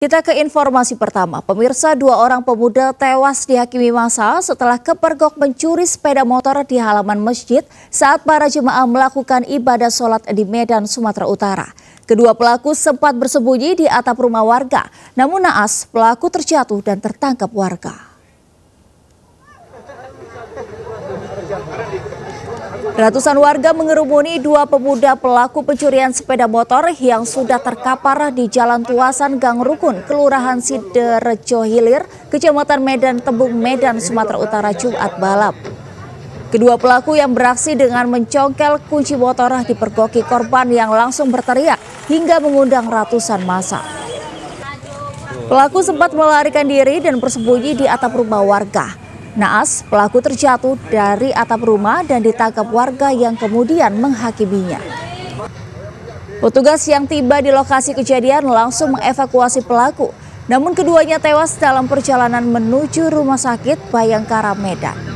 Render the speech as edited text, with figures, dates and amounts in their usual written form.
Kita ke informasi pertama. Pemirsa, 2 orang pemuda tewas dihakimi massa setelah kepergok mencuri sepeda motor di halaman masjid saat para jemaah melakukan ibadah sholat di Medan, Sumatera Utara. Kedua pelaku sempat bersembunyi di atap rumah warga, namun naas pelaku terjatuh dan tertangkap warga. Ratusan warga mengerumuni 2 pemuda pelaku pencurian sepeda motor yang sudah terkapar di Jalan Tuasan Gang Rukun, Kelurahan Sidorejo Hilir, Kecamatan Medan Tembung, Medan, Sumatera Utara, Jumat malam. Kedua pelaku yang beraksi dengan mencongkel kunci motor dipergoki korban yang langsung berteriak hingga mengundang ratusan massa. Pelaku sempat melarikan diri dan bersembunyi di atap rumah warga. Naas, pelaku terjatuh dari atap rumah dan ditangkap warga yang kemudian menghakiminya. Petugas yang tiba di lokasi kejadian langsung mengevakuasi pelaku, namun keduanya tewas dalam perjalanan menuju Rumah Sakit Bayangkara, Medan.